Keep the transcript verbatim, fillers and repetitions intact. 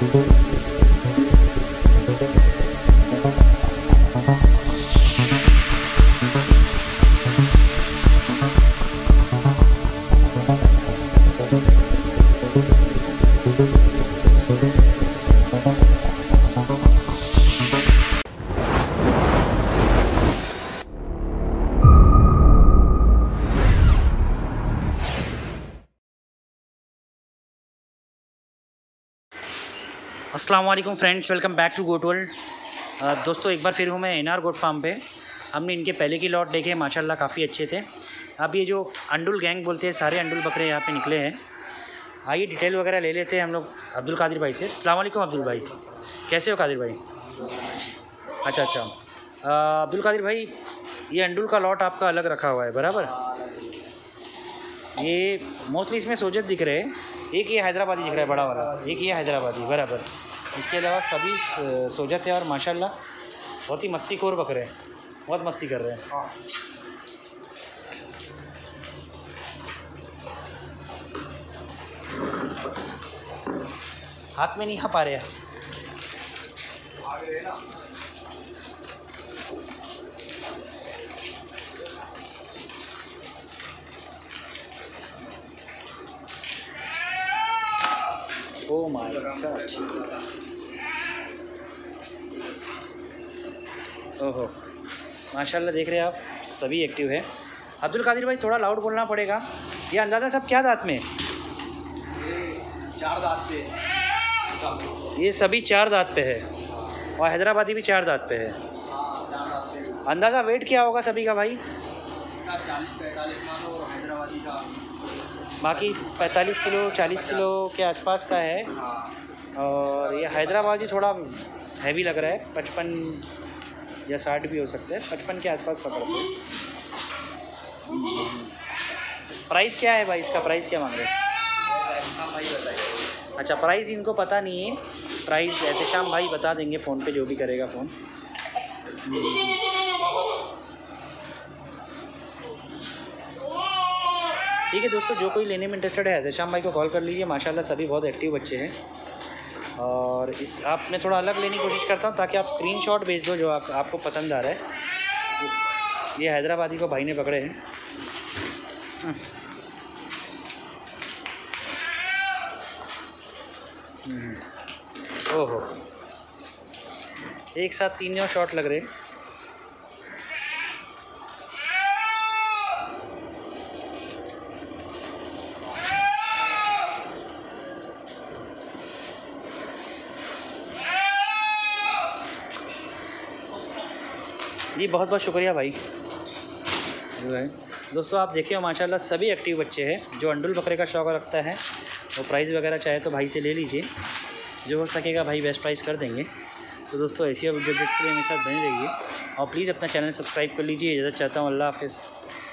अस्सलाम वालेकुम friends, welcome back to goat world. दोस्तों एक बार फिर हूँ मैं एनआर गोट फार्म पे। हमने इनके पहले की लॉट देखे, माशाल्लाह काफ़ी अच्छे थे। अब ये जो अंडुल गैंग बोलते हैं, सारे अंडुल बकरे यहाँ पे निकले हैं। आइए डिटेल वगैरह ले लेते हैं हम लोग अब्दुल कादिर भाई से। अस्सलाम वालेकुम अब्दुल भाई, कैसे हो कादिर भाई? अच्छा अच्छा अब्दुल कादिर भाई, ये अंडुल का लॉट आपका अलग रखा हुआ है बराबर? ये मोस्टली इसमें सोजत दिख रहे हैं, एक ये हैदराबादी दिख रहा है बड़ा वाला, एक ये हैदराबादी बराबर। इसके अलावा सभी सोजत है और माशाल्लाह बहुत ही मस्ती खोर बकरे हैं, बहुत मस्ती कर रहे हैं। हाथ में नहीं आ पा रहे हैं। ओह माय गॉड, ओहो माशाल्लाह, देख रहे हैं आप सभी एक्टिव है। अब्दुल कादिर भाई थोड़ा लाउड बोलना पड़ेगा। ये अंदाज़ा सब क्या दांत में? चार दांत पे सब। ये सभी चार दांत पे है और हैदराबादी भी चार दांत पे है। हाँ, चार दांत पे। अंदाज़ा वेट क्या होगा सभी का भाई? इसका चालीस पैंतालीस मानो और हैदराबादी का बाकी पैंतालीस किलो चालीस किलो के आसपास का है। हाँ। और ये हैदराबादी थोड़ा हैवी लग रहा है, पचपन या साठ भी हो सकता है, पचपन के आसपास पकड़ते हैं। प्राइस क्या है भाई इसका? प्राइस क्या मांग रहे हैं? भाई बताइए। अच्छा, प्राइस इनको पता नहीं है। प्राइस एहतेशाम भाई बता देंगे फ़ोन पे, जो भी करेगा फ़ोन। ठीक है दोस्तों, जो कोई लेने में इंटरेस्टेड है एहतेशाम भाई को कॉल कर लीजिए। माशाल्लाह सभी बहुत एक्टिव बच्चे हैं। और इस आप मैं थोड़ा अलग लेने की कोशिश करता हूँ ताकि आप स्क्रीनशॉट भेज दो जो आप, आपको पसंद आ रहा है। ये हैदराबादी को भाई ने पकड़े हैं। ओहो, एक साथ तीन शॉट लग रहे हैं। जी बहुत बहुत शुक्रिया भाई। जो है दोस्तों आप देखिए माशाल्लाह सभी एक्टिव बच्चे हैं। जो अंडुल बकरे का शौक़ रखता है वो प्राइस वगैरह चाहे तो भाई से ले लीजिए, जो हो सकेगा भाई बेस्ट प्राइस कर देंगे। तो दोस्तों ऐसी वीडियो के लिए मेरे साथ बने रहिए और प्लीज़ अपना चैनल सब्सक्राइब कर लीजिए। इजाज़त चाहता हूँ, अल्लाह हाफ़िज़।